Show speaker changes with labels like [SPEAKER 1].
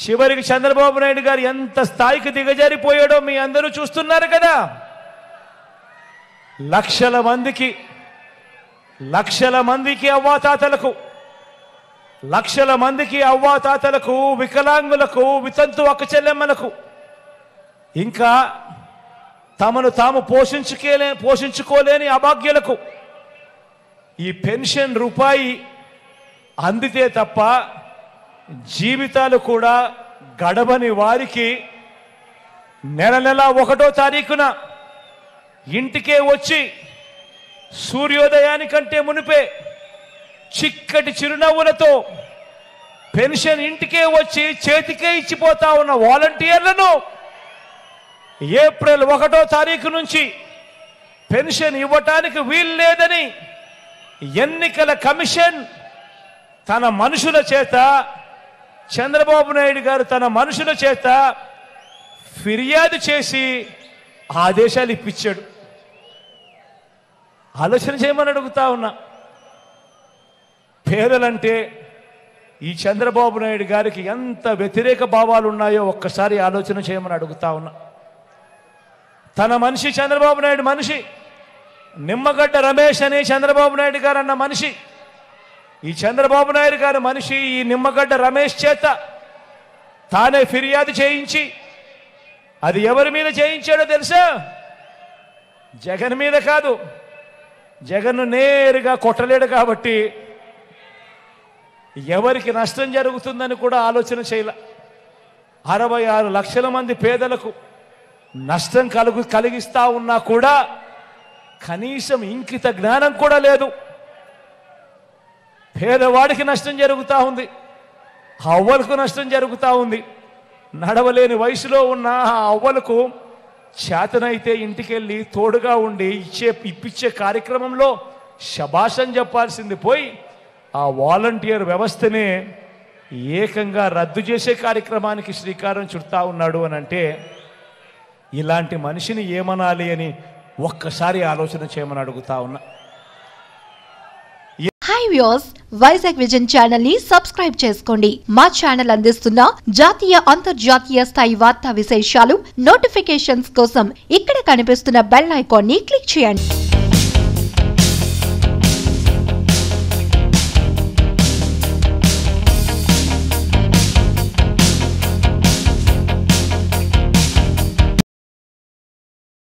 [SPEAKER 1] చివరికి చంద్రబాబు నాయుడు గారు ఎంత స్థాయికి దిగజారిపోయాడో మీ అందరూ చూస్తున్నారు కదా. లక్షల మందికి అవ్వాతాతలకు వికలాంగులకు వితంతు అక్కచెల్లెమ్మలకు ఇంకా తమను తాము పోషించుకోలేని అభాగ్యులకు ఈ పెన్షన్ రూపాయి అందితే తప్ప జీవితాలు కూడా గడవని వారికి నెల 1వ తారీఖున ఇంటికే వచ్చి సూర్యోదయానికంటే మునిపే చిక్కటి చిరునవ్వులతో పెన్షన్ ఇంటికే వచ్చి చేతికే ఇచ్చిపోతా ఉన్న వాలంటీర్లను ఏప్రిల్ 1వ తారీఖు నుంచి పెన్షన్ ఇవ్వటానికి వీలు లేదని ఎన్నికల కమిషన్ తన మనుషుల చేత, చంద్రబాబు నాయుడు గారు తన మనుషుల చేత ఫిర్యాదు చేసి ఆదేశాలు ఇప్పించాడు. ఆలోచన చేయమని అడుగుతా ఉన్నా. పేదలంటే ఈ చంద్రబాబు నాయుడు గారికి ఎంత వ్యతిరేక భావాలు ఉన్నాయో ఒక్కసారి ఆలోచన చేయమని అడుగుతా ఉన్నా. తన మనిషి చంద్రబాబు నాయుడు మనిషి, నిమ్మగడ్డ రమేష్ అనే చంద్రబాబు నాయుడు గారు అన్న మనిషి, ఈ చంద్రబాబు నాయుడు గారు మనిషి ఈ నిమ్మగడ్డ రమేష్ చేత తానే ఫిర్యాదు చేయించి, అది ఎవరి మీద చేయించాడో తెలుసా? జగన్ మీద కాదు. జగన్ను నేరుగా కొట్టలేడు కాబట్టి ఎవరికి నష్టం జరుగుతుందని కూడా ఆలోచన చేయాల. 66 లక్షల మంది పేదలకు నష్టం కలిగిస్తా ఉన్నా కూడా కనీసం ఇంకిత జ్ఞానం కూడా లేదు. పేదవాడికి నష్టం జరుగుతూ ఉంది, అవ్వలకు నష్టం జరుగుతూ ఉంది. నడవలేని వయసులో ఉన్న ఆ అవ్వలకు చేతనైతే ఇంటికెళ్ళి తోడుగా ఉండి ఇప్పించే కార్యక్రమంలో శభాషం చెప్పాల్సింది పోయి ఆ వాలంటీర్ వ్యవస్థనే ఏకంగా రద్దు చేసే కార్యక్రమానికి శ్రీకారం చుడతా ఉన్నాడు అని అంటే ఇలాంటి మనిషిని ఏమనాలి అని ఒక్కసారి ఆలోచన చేయమని అడుగుతా ఉన్నా.
[SPEAKER 2] Hi viewers, Vizag vision channel ని సబ్స్క్రైబ్ చేసుకోండి. మా ఛానల్ అందిస్తున్న జాతీయ అంతర్జాతీయ స్థాయి వార్తా విశేషాలు నోటిఫికేషన్స్ కోసం ఇక్కడ కనిపిస్తున్న బెల్ ఐకాన్ ని క్లిక్ చేయండి.